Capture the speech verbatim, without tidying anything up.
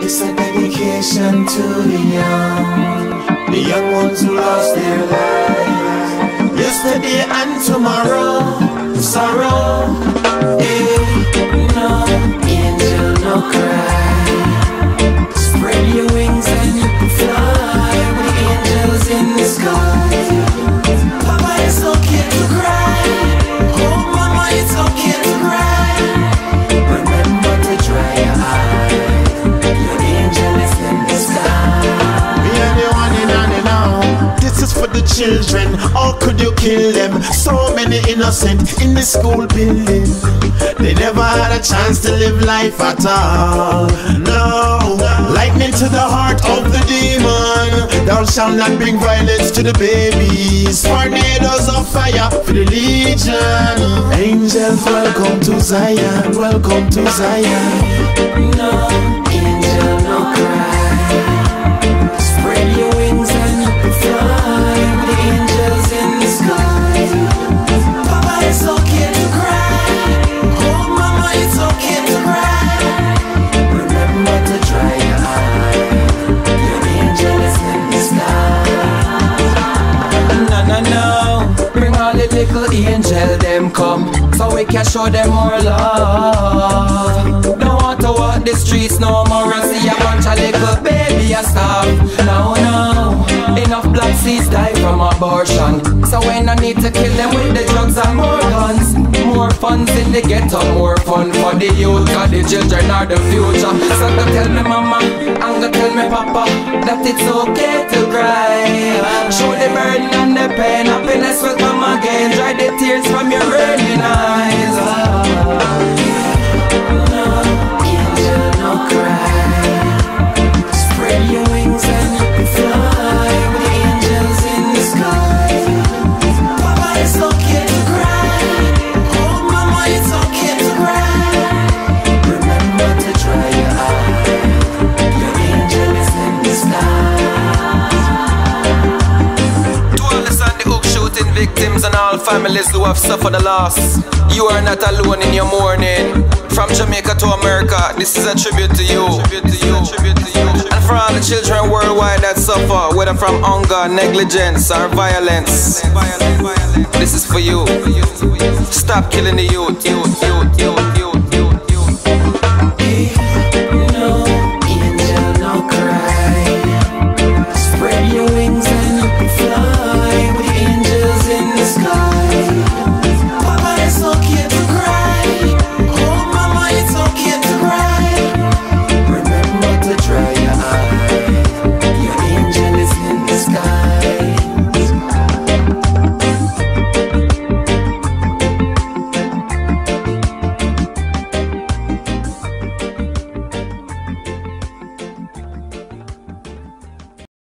It's a dedication to the young, the young ones who lost their lives yesterday and tomorrow. Sorrow, eh, no angel, no cry. Spread your wings and you can fly with the angels in the sky. Papa, it's okay to cry. Oh mama, it's okay to cry. Remember to dry your eyes. Your angel is in the sky. Me and the one in and in now. This is for the children. How could you kill them? So many innocent in the school building. They never had a chance to live life at all. No, lightning to the heart of the demon. Thou shalt not bring violence to the babies. Tornadoes of fire for the legion. Angels, welcome to Zion. Welcome to Zion. No angel, no cry. Spread your wings and you can fly with the angels in the sky. Papa, it's okay to cry. Oh mama, it's okay to cry. Remember to dry your eye. Your angel is in the sky. No, no, no. Bring all the little angel them come, so we can show them more love. Don't want to walk the streets no more and see a bunch of little baby and stuff. No, no. Enough black seeds die from abortion, so we no need to kill them with the drugs and more guns. More funds in the ghetto, more fun for the youth, cause the children are the future. So go tell me mama, and go tell me papa, that it's okay to cry. Show the burden and the pain, happiness will come again. Dry the tears from your burning eyes. No angel, no cry. Spread your wings and you can fly with the angels in the sky. Papa, it's okay to cry. Oh mama, it's okay to cry. Remember to dry your eye. Your angel is in the sky. To all the Sandy Hook shooting victims and all families who have suffered a loss, you are not alone in your mourning. From Jamaica to America, this is a tribute to you. And for all the children worldwide that suffer, whether from hunger, negligence or violence, this is for you. Stop killing the youth, youth, youth, youth, youth.